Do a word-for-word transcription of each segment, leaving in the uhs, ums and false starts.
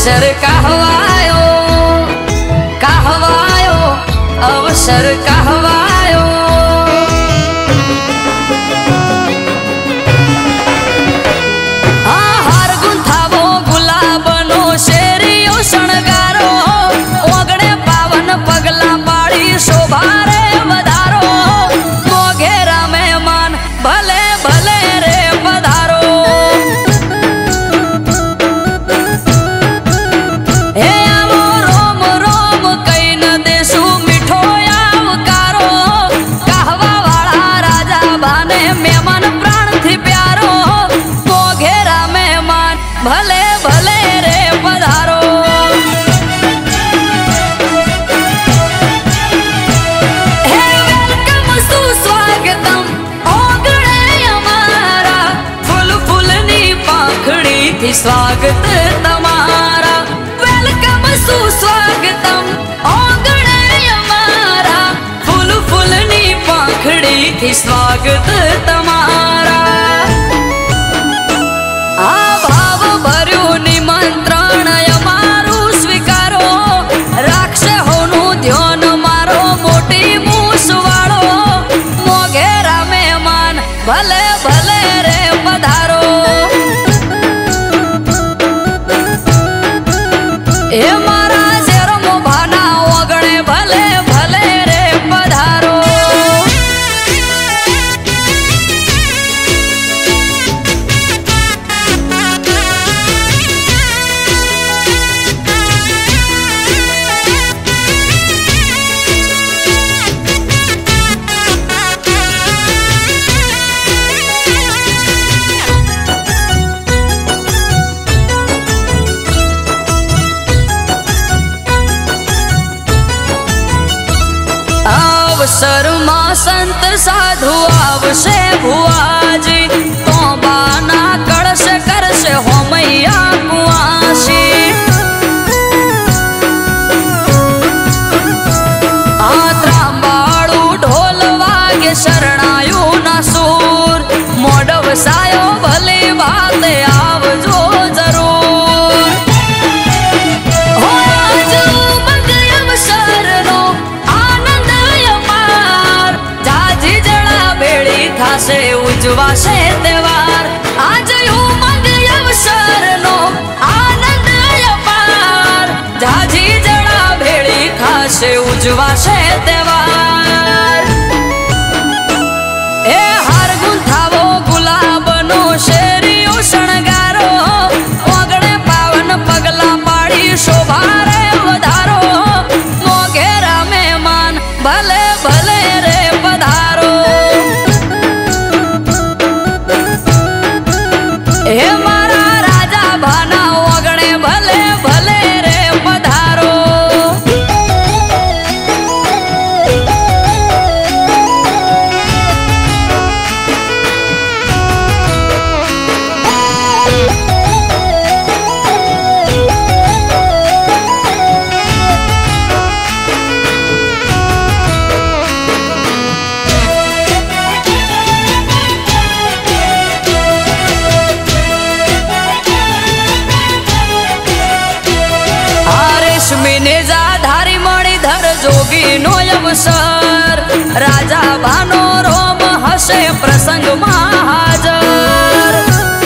अवसर कहवायो कहवायो अवसर कहवायो। हार गुंथावो गुलाबनो शेरियो शणगारो ओगणे पावन पगला पाड़ी शोभा रे वधारो। मोघेरा मेहमान भले भले रे पधारो। हे आवो रोम रोम कई न देसु मीठो आवकारो। कहवा वाला राजा भाने मेहमान प्राण थी प्यारो। मोघेरा मेहमान भले भले रे पधारो। हे वेलकम सुस्वागतम ओगणे अमारा। फूल फूलनी पाखड़ी थी स्वागत तमारा। वेलकम सुस्वागतम ओगणे अमारा। फूल फूलनी पाखड़ी थी स्वागत तमारा। आ भाव भर्यु निमंत्रण अमारू स्वीकारो। राक्षे होनु ध्यान मारो मोटी मूस वाळो। मोघेरा मेहमान भले भले रे पधारो। ए मारा जेरमो भाना ओगणे भले भले रे पधारो। अवसर मां संत साधु आवशे भुआजी। तो बाना कड़श करशे हो मैया कुआसी। आत्रांबाळू ढोल वागे शरणायु ना सूर। मोडव सायो भले बाते आवजो जरूर। हो आज उमंग अवसरनो आनंद अपार। जाजी जड़ा भेड़ी थासे उजवाशे तहेवार। आज उमंग अवसरनो आनंद अपार। जाजी जड़ा भेड़ी थासे उजवाशे तहेवार। ए हार गुंथावो गुलाबनो शेरियो शणगारो ओगणे पावन पगला पाड़ी शोभा रे वधारो। मोघेरा मेहमान भले भले रे पधारो। हे मारा राजा भाना ओगणे भले भले रे पधारो। रेशमीने जाधारी मणिधर जोगी नो अवसर। राजा भानो रोम हसे प्रसंग में हाजर।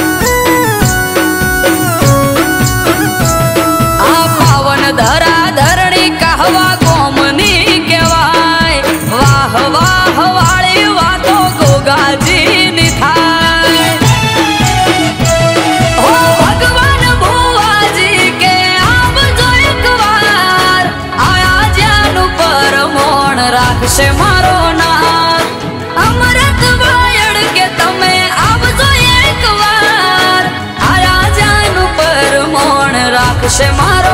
आ पावन धरा धरणी कहवा गोमनी केवाय। वाह वाह वाली वातो गोगाजी निथाय। ओ भगवान भुवाजी के आवजो एक वार। आया ज्यानु परमोण राखशे मारो नाथ। अमृत वायड़ के तमे आवजो एक वार। आया ज्यानु परमोण राखशे मारो